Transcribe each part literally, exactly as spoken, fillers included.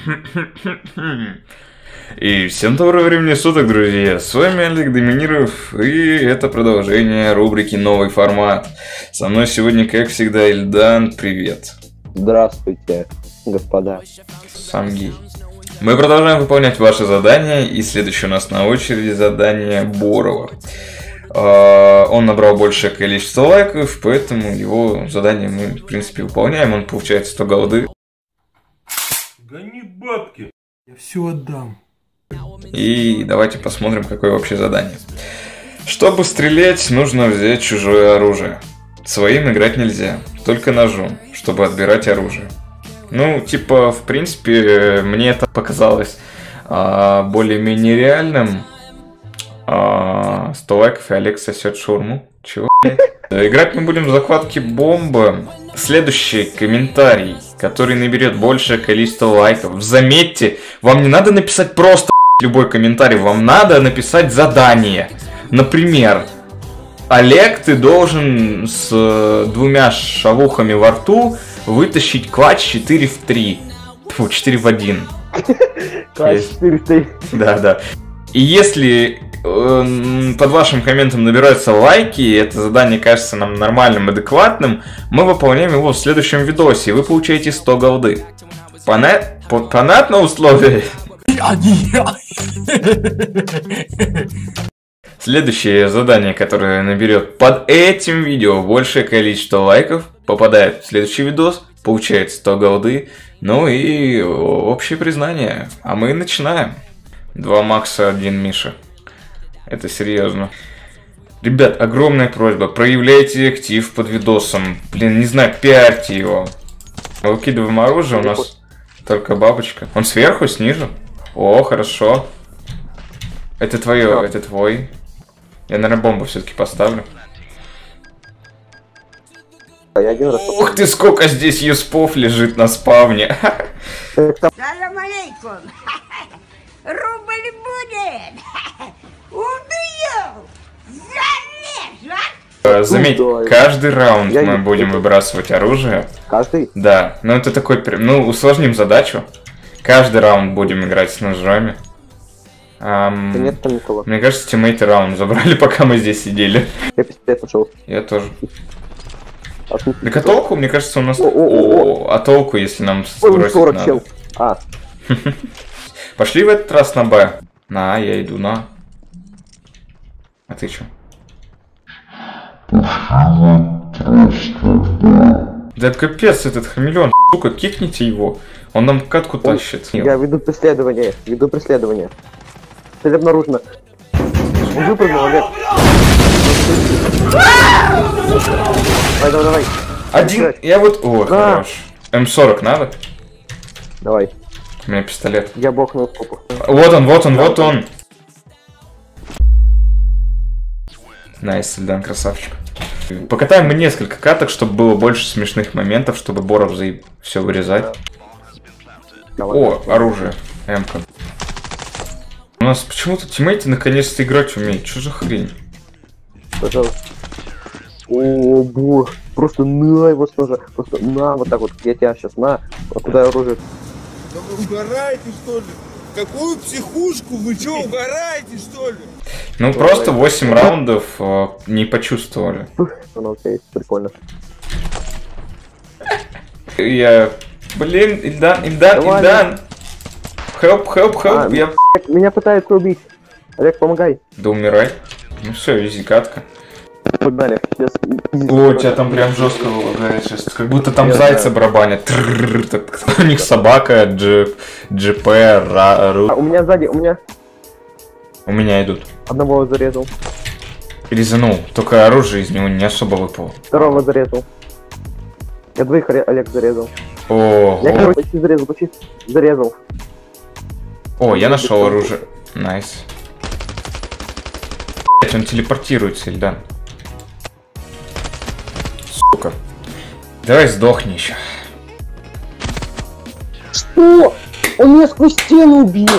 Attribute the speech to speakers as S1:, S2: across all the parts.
S1: И всем доброго времени суток, друзья! С вами Олег Доминиров, и это продолжение рубрики «Новый формат». Со мной сегодня, как всегда, Ильдан. Привет!
S2: Здравствуйте, господа.
S1: Сам гей. Мы продолжаем выполнять ваши задания, и следующее у нас на очереди задание Борова. Он набрал большее количество лайков, поэтому его задание мы, в принципе, выполняем. Он получает сто голды.
S3: Гони бабки, я все отдам.
S1: И давайте посмотрим, какое вообще задание. Чтобы стрелять, нужно взять чужое оружие. Своим играть нельзя, только ножом, чтобы отбирать оружие. Ну, типа, в принципе, мне это показалось а, более-менее реальным. А, сто лайков, и Олег сосет шаурму. Чего, блядь? Играть мы будем в захватки бомбы. Следующий комментарий, который наберет большее количество лайков. Заметьте, вам не надо написать просто любой комментарий, вам надо написать задание. Например, Олег, ты должен с двумя шавухами во рту вытащить клатч четыре в три. Фу, четыре в один.
S2: Клатч четыре в три.
S1: Да, да. И если э, под вашим комментом набираются лайки, и это задание кажется нам нормальным, адекватным, мы выполняем его в следующем видосе, и вы получаете сто голды. Пона... Понятно условие? Следующее задание, которое наберет под этим видео большее количество лайков, попадает в следующий видос, получает сто голды, ну и общее признание. А мы начинаем. Два Макса, один Миша. Это серьезно. Ребят, огромная просьба, проявляйте актив под видосом. Блин, не знаю, пиарьте его. Выкидываем оружие, у нас только бабочка. Он сверху, снизу? О, хорошо. Это твое, это твой. Я, наверное, бомбу все-таки поставлю. Ух ты, сколько здесь юспов лежит на спавне.
S4: Салам алейкум. Рубль будет! Убью! Зарежу!
S1: Заметь, каждый раунд мы будем выбрасывать оружие.
S2: Каждый?
S1: Да, ну это такой... Ну, усложним задачу. Каждый раунд будем играть с ножами. Ам...
S2: Да нет там никого.
S1: Мне кажется, тиммейты раунд забрали, пока мы здесь сидели.
S2: Я пистолет нашел.
S1: Я тоже.
S2: А,
S1: так а толку, мне кажется, у нас...
S2: О, о, о,
S1: о, а толку, если нам
S2: сбросить сорок надо? Чел. А.
S1: Пошли в этот раз на Б. На, я иду на. А ты чё? Да капец этот хамелеон, сука, кикните его. Он нам катку Он... тащит.
S2: Я веду преследование, веду преследование. Цель обнаружена. Он выпрыгнул, Олег. Давай, давай, давай.
S1: Один, я вот... О,
S2: а.
S1: Хорош. эм сорок надо?
S2: Давай.
S1: У меня пистолет.
S2: Я бокнул скопу.
S1: Вот он, вот он, да. Вот он. Найс, Ильдан, красавчик. Покатаем мы несколько каток, чтобы было больше смешных моментов, чтобы Боров заеб... все вырезать. Давай. О, оружие. М-ка. У нас почему-то тиммейты наконец-то играть умеют. Что за хрень?
S2: Пожалуйста. О, боже. Просто на его тоже. Просто на, вот так вот. Я тебя сейчас на. А куда оружие?
S3: Да вы угораете, что ли? Какую психушку? Вы что, угораете, что ли?
S1: Ну, что просто восемь раундов э, не почувствовали.
S2: Ну, окей, прикольно.
S1: Я... Блин, Ильдан, Ильдан,
S2: Давай,
S1: Ильдан! Хелп, хелп, хелп, я...
S2: Меня пытаются убить. Олег, помогай.
S1: Да умирай. Ну все, изи катка.
S2: Погнали.
S1: О, у тебя там прям жестко лагает сейчас. Как будто там я зайцы знаю. Барабанят. Трррррр, так, у них собака, джи, джи пи, ра, ру.
S2: А у меня сзади, у меня...
S1: У меня идут.
S2: Одного зарезал.
S1: Резанул. Только оружие из него не особо выпало.
S2: Второго зарезал. Я двоих Олег зарезал.
S1: О,
S2: я, короче, почти зарезал, почти зарезал.
S1: О, я нашел оружие. Найс. Он телепортируется, Ильдан. Сука. Давай сдохни еще.
S2: Что? Он меня сквозь стену убил.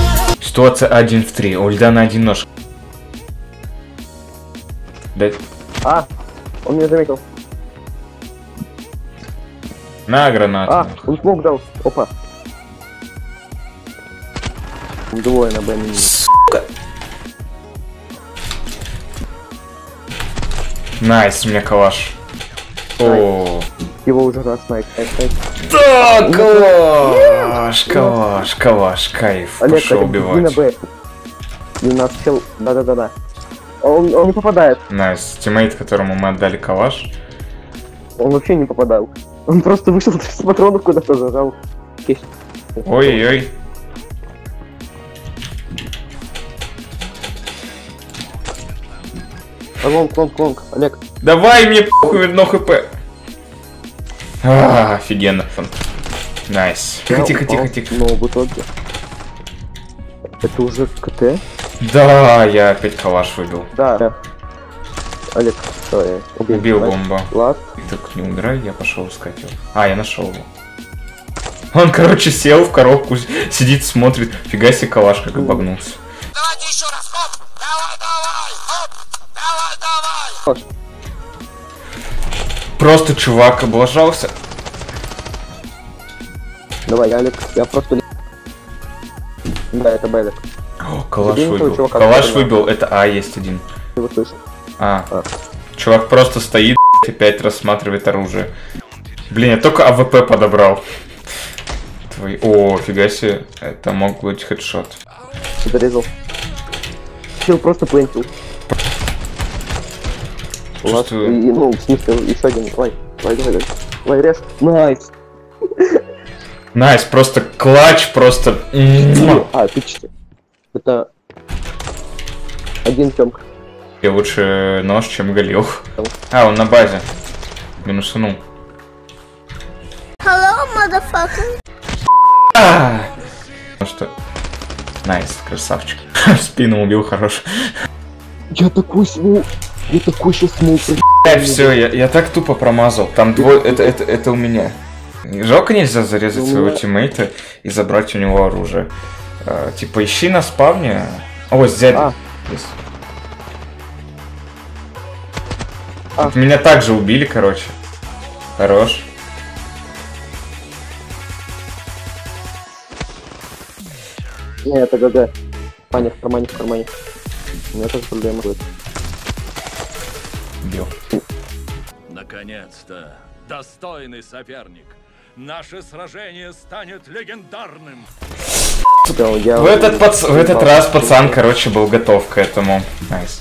S1: Ситуация один в три. У Ильдана один нож. Да
S2: А, он меня заметил.
S1: На гранату.
S2: А, он смог дал. Опа. Двое на Б.
S1: Сука. Найс, у меня калаш. О.
S2: Его уже раз снайп.
S1: Да, калаш, калаш, калаш, кайф.
S2: Олег,
S1: Пошел
S2: иди на
S1: убивать.
S2: Б. И у нас чел... Да-да-да-да. Он, он не попадает.
S1: Найс, тиммейт, которому мы отдали калаш.
S2: Он вообще не попадал. Он просто вышел с патронов куда-то зажал.
S1: Ой-ой-ой.
S2: А лонг, лонг, лонг. Олег.
S1: Давай мне похуй одно хп. А, офигенно. Найс. Тихо, тихо, тихо, тихо.
S2: Но в итоге... Это уже КТ?
S1: Да, я опять калаш выбил.
S2: Да, да. Олег, что я убил?
S1: Убил бомбу.
S2: Ласт.
S1: Так, не умирай, я пошел искать его. А, я нашел его. Он, короче, сел в коробку, сидит, смотрит. Фига себе, калаш как обогнулся.
S5: Давайте еще раз, оп! Давай, давай! Оп! Давай, давай!
S1: Просто чувак облажался.
S2: Давай, Олег, я просто... Да, это Б, Олег.
S1: О, калаш
S2: Один
S1: выбил.
S2: чувака
S1: Калаш
S2: понял.
S1: выбил, это А есть один.
S2: Ты его слышал?
S1: А.
S2: А.
S1: Чувак просто стоит и опять рассматривает оружие. Блин, я только АВП подобрал. Твой... О, фига себе. Это мог быть хедшот.
S2: Зарезал. Чел просто плентил. У вас, и,
S1: Чувствую...
S2: ну, в смысле, еще один. Давай, давай, давай, давай. Давай, режь. Найс.
S1: Найс, просто клатч, просто...
S2: А, ты че? Это... Один Тёмка.
S1: Я лучше нож, чем Галил. А, он на базе. Минусанул.
S4: Hello, motherfucker.
S1: А! Ну что? Найс, красавчик. В спину убил, хорош.
S2: Я такой смог... Я такой сейчас смог...
S1: Все, я, я так тупо промазал. Там двое... Это, это, это у меня. Жалко нельзя зарезать своего тиммейта и забрать у него оружие. А, типа, ищи на спавне. О, здесь.
S2: А. А.
S1: Меня также убили, короче. Хорош.
S2: Не, это ГГ. В кармане, в кармане, в кармане. У меня тоже проблема будет.
S1: Бил.
S6: Наконец-то, достойный соперник. Наше сражение станет легендарным.
S2: Все, я...
S1: В этот, пац... в этот раз пацан, короче, был готов к этому. Найс.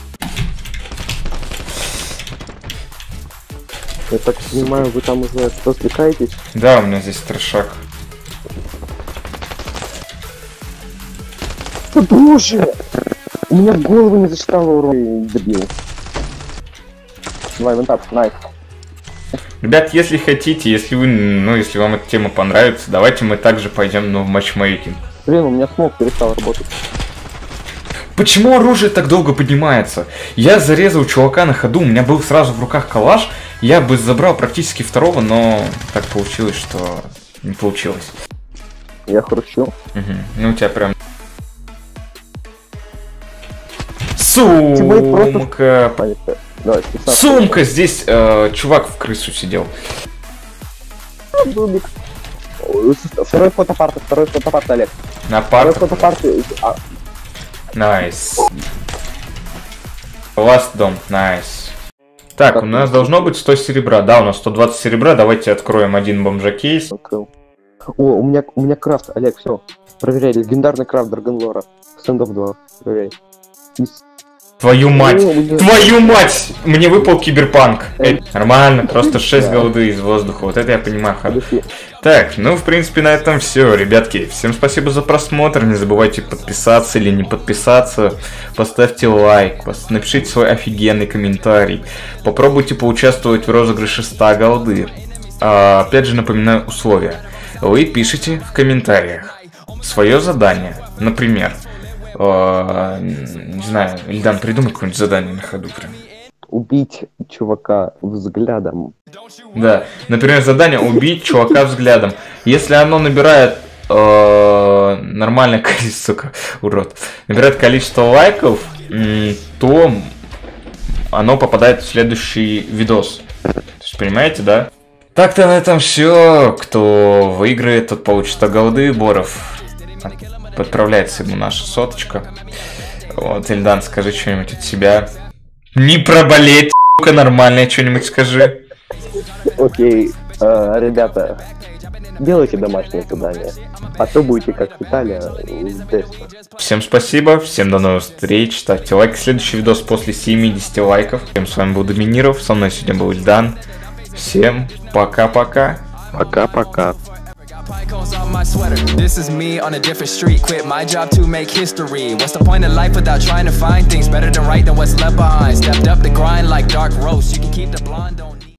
S2: Я так понимаю, вы там уже развлекаетесь?
S1: Да, у меня здесь трешак.
S2: Боже! У меня в голову не зачитало урон, дебил. Давай, вон найс.
S1: Ребят, если хотите, если вы, ну, если вам эта тема понравится, давайте мы также пойдем, ну, в матчмейкинг.
S2: Блин, у меня смог перестал работать.
S1: Почему оружие так долго поднимается? Я зарезал чувака на ходу, у меня был сразу в руках калаш, я бы забрал практически второго, но так получилось, что не получилось.
S2: Я хрущу.
S1: Угу. Ну, у тебя прям...
S2: просто-
S1: Сумка!
S2: Понятно. Давай, пятнадцать.
S1: Сумка! Здесь э, чувак в крысу сидел.
S2: Дубик. О, Второй фотопарт, второй фотопарт, Олег.
S1: На
S2: Второй
S1: парт.
S2: фотопарт. А,
S1: Найс. Last дом, найс. Так, у нас должно быть сто серебра. Да, у нас сто двадцать серебра. Давайте откроем один бомжа-кейс.
S2: открыл. О, у меня, у меня крафт, Олег, все. Проверяй, легендарный крафт Драгонлора. Стендов два. Проверяй. Из-
S1: Твою мать!
S2: О, мне-
S1: Твою мать! Мне выпал киберпанк.
S2: Эй.
S1: Э, нормально, просто шесть
S2: Да.
S1: голды из воздуха. Вот это я понимаю. ха.
S2: Подожди.
S1: Так, ну, в принципе, на этом все, ребятки. Всем спасибо за просмотр. Не забывайте подписаться или не подписаться. Поставьте лайк, пос- напишите свой офигенный комментарий. Попробуйте поучаствовать в розыгрыше ста голды. А, опять же, напоминаю условия. Вы пишите в комментариях свое задание. Например, э, не знаю, Ильдан, придумай какое-нибудь задание на ходу прям.
S2: Убить чувака взглядом.
S1: Да, например, задание убить чувака взглядом. Если оно набирает э, нормальное количество, сука, урод, набирает количество лайков, м, то оно попадает в следующий видос. То есть, понимаете, да? Так-то на этом все. Кто выиграет, тот получит сто голды. Боров подправляется ему наша соточка. Вот, Ильдан, скажи что-нибудь от себя. Не проболеть, сука, нормальное что-нибудь скажи.
S2: Окей, э, ребята, делайте домашнее задание, а то будете как Италия в Десте.
S1: Всем спасибо, всем до новых встреч, ставьте лайк. Следующий видос после семидесяти лайков. Всем с вами был Доминиров, со мной сегодня был Ильдан. Всем пока-пока.
S2: Пока-пока.
S7: Pycos on my sweater. This is me on a different street. Quit my job to make history. What's the point of life without trying to find things better than right than what's left behind? Stepped up the grind like dark roast. You can keep the blonde on.